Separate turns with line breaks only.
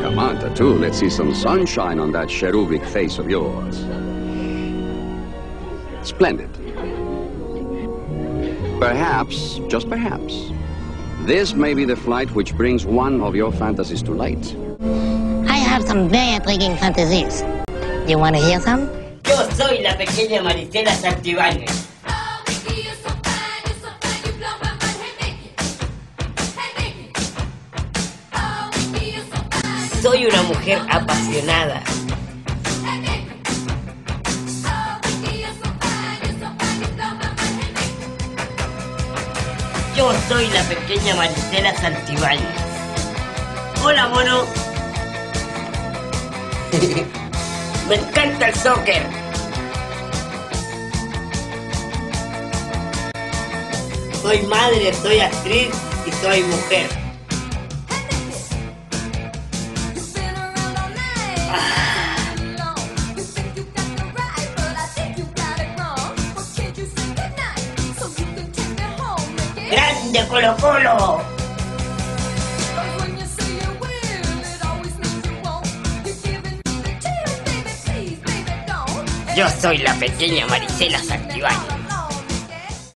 Come on, Tattoo, let's see some sunshine on that cherubic face of yours. Splendid. Perhaps, just perhaps, this may be the flight which brings one of your fantasies to light.
I have some very intriguing fantasies. You want to hear some?
Yo soy la pequeña Maricela Santibáñez. Soy una mujer apasionada. Yo soy la pequeña Maricela Santibáñez. Hola, mono. Me encanta el soccer. Soy madre, soy actriz y soy mujer. ¡Grande Colo Colo! Yo soy la pequeña Maricela Santibáñez.